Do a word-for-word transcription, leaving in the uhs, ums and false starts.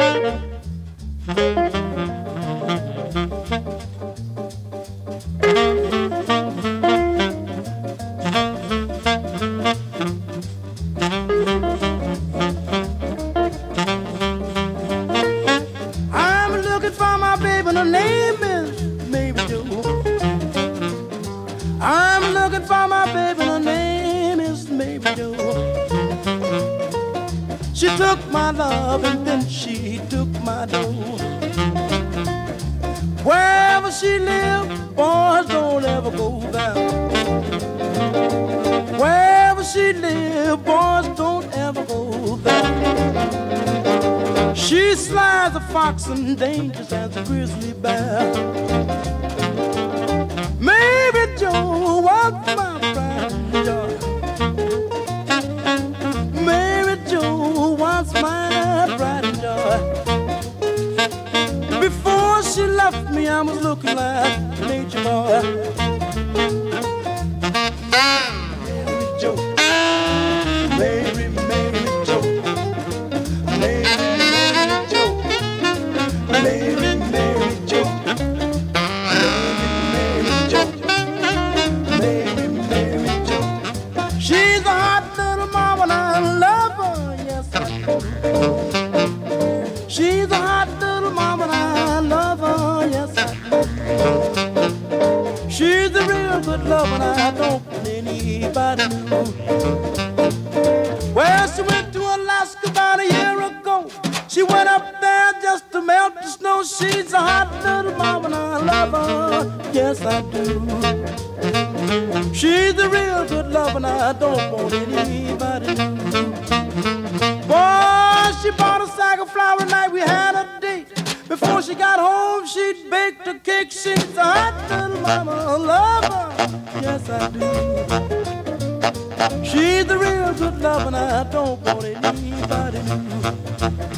And dangerous as a grizzly bear. Maybe Joe was my pride and joy. Maybe Joe was my pride and joy. Before she left me, I was looking like a nature boy. Mary Joe, Mary, Mary Joe, Mary, Mary Joe. Mary, Mary Joe, Mary, Mary Joe, Mary, Mary Joe. She's a hot little mama and I love her, yes I do. She's a hot little mama and I love her, yes I do. She's a real good love and I don't want anybody know. Well, she went to Alaska about a year ago. She went up there just to melt the snow. She's a hot little mama and I love her, yes I do. She's a real good love and I don't want anybody to know. Boy, she bought a sack of flour night, we had a date. Before she got home, she'd baked a cake. She's a hot little mama, I love her, yes I do. She's a real good love and I don't want anybody to know.